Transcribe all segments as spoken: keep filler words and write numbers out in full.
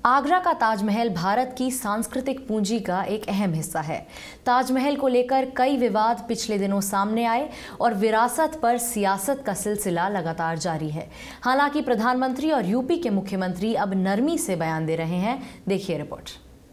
आगरा का ताजमहल भारत की सांस्कृतिक पूंजी का एक अहम हिस्सा है। ताजमहल को लेकर कई विवाद पिछले दिनों सामने आए और विरासत पर सियासत का सिलसिला लगातार जारी है। हालांकि प्रधानमंत्री और यूपी के मुख्यमंत्री अब नरमी से बयान दे रहे हैं। देखिए रिपोर्ट।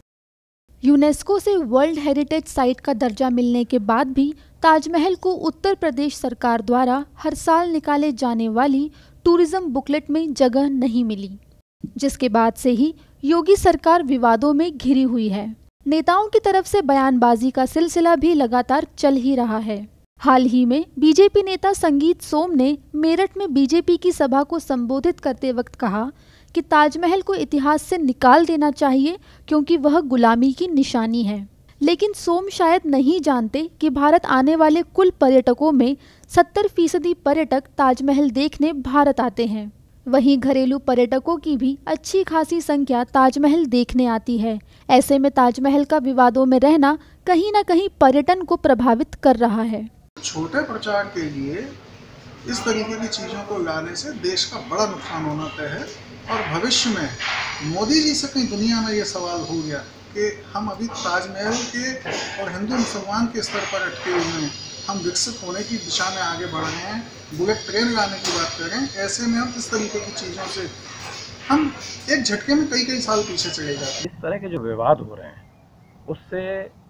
यूनेस्को से वर्ल्ड हेरिटेज साइट का दर्जा मिलने के बाद भी ताजमहल को उत्तर प्रदेश सरकार द्वारा हर साल निकाले जाने वाली टूरिज्म बुकलेट में जगह नहीं मिली, जिसके बाद से ही योगी सरकार विवादों में घिरी हुई है। नेताओं की तरफ से बयानबाजी का सिलसिला भी लगातार चल ही रहा है। हाल ही में बीजेपी नेता संगीत सोम ने मेरठ में बीजेपी की सभा को संबोधित करते वक्त कहा कि ताजमहल को इतिहास से निकाल देना चाहिए क्योंकि वह गुलामी की निशानी है। लेकिन सोम शायद नहीं जानते कि भारत आने वाले कुल पर्यटकों में सत्तर फीसदी पर्यटक ताजमहल देखने भारत आते हैं। वहीं घरेलू पर्यटकों की भी अच्छी खासी संख्या ताजमहल देखने आती है। ऐसे में ताजमहल का विवादों में रहना कहीं न कहीं पर्यटन को प्रभावित कर रहा है। छोटे प्रचार के लिए इस तरीके की चीज़ों को लाने से देश का बड़ा नुकसान होना तय है और भविष्य में मोदी जी से कहीं दुनिया में ये सवाल हो गया कि हम अभी ताजमहल के और हिंदू मुसलमान के स्तर पर अटके हुए हैं, हम विकसित होने की दिशा में आगे बढ़ रहे हैं, बुलेट ट्रेन लाने की बात करें। ऐसे में हम इस तरीके की चीज़ों से हम एक झटके में कई कई साल पीछे चले जाते हैं। इस तरह के जो विवाद हो रहे हैं उससे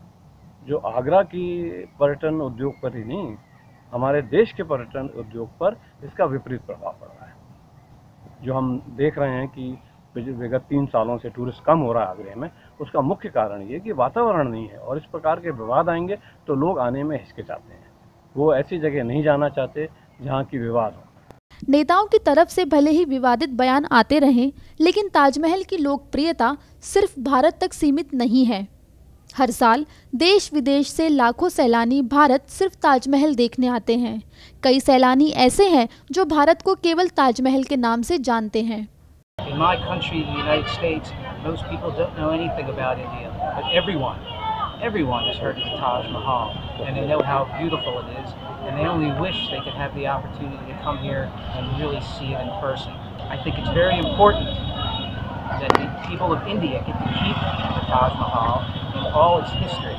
जो आगरा की पर्यटन उद्योग पर ही नहीं, हमारे देश के पर्यटन उद्योग पर इसका विपरीत प्रभाव पड़ रहा है। जो हम देख रहे हैं कि विगत तीन सालों से टूरिस्ट कम हो रहा है आगरे में, उसका मुख्य कारण ये कि वातावरण नहीं है और इस प्रकार के विवाद आएंगे तो लोग आने में हिचकिचाते हैं। वो ऐसी जगह नहीं जाना चाहते जहाँ की विवाद हो। नेताओं की तरफ से भले ही विवादित बयान आते रहें, लेकिन ताजमहल की लोकप्रियता सिर्फ भारत तक सीमित नहीं है। हर साल देश विदेश से लाखों सैलानी भारत सिर्फ ताजमहल देखने आते हैं। कई सैलानी ऐसे हैं जो भारत को केवल ताजमहल के नाम से जानते हैं। In my country, the United States, most people don't know anything about India, but everyone, everyone has heard of the Taj Mahal, and they know how beautiful it is, and they only wish they could have the opportunity to come here and really see it in person. I think it's very important that the people of India get to keep the Taj Mahal in all its history.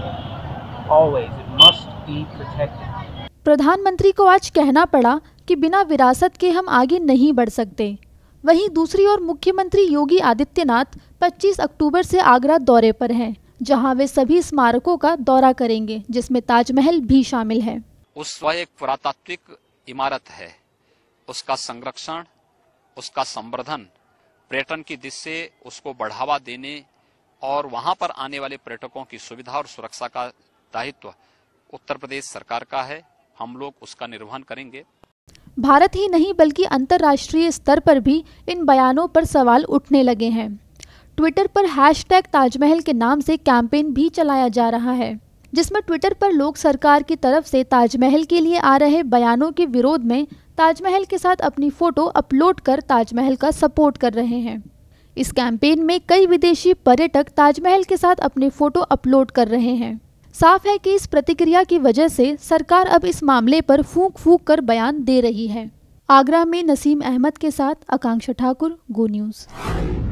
Always, it must be protected. प्रधानमंत्री को आज कहना पड़ा कि बिना विरासत के हम आगे नहीं बढ़ सकते। वहीं दूसरी ओर मुख्यमंत्री योगी आदित्यनाथ पच्चीस अक्टूबर से आगरा दौरे पर हैं, जहां वे सभी स्मारकों का दौरा करेंगे, जिसमें ताजमहल भी शामिल है। उस वह एक पुरातात्विक इमारत है, उसका संरक्षण, उसका संवर्धन, पर्यटन की दृष्टि से उसको बढ़ावा देने और वहां पर आने वाले पर्यटकों की सुविधा और सुरक्षा का दायित्व उत्तर प्रदेश सरकार का है। हम लोग उसका निर्वहन करेंगे। भारत ही नहीं बल्कि अंतर्राष्ट्रीय स्तर पर भी इन बयानों पर सवाल उठने लगे हैं। ट्विटर पर हैशटैग ताजमहल के नाम से कैंपेन भी चलाया जा रहा है, जिसमें ट्विटर पर लोग सरकार की तरफ से ताजमहल के लिए आ रहे बयानों के विरोध में ताजमहल के साथ अपनी फोटो अपलोड कर ताजमहल का सपोर्ट कर रहे हैं। इस कैंपेन में कई विदेशी पर्यटक ताजमहल के साथ अपने फोटो अपलोड कर रहे हैं। साफ है कि इस प्रतिक्रिया की वजह से सरकार अब इस मामले पर फूंक फूंक कर बयान दे रही है। आगरा में नसीम अहमद के साथ आकांक्षा ठाकुर, गो न्यूज़।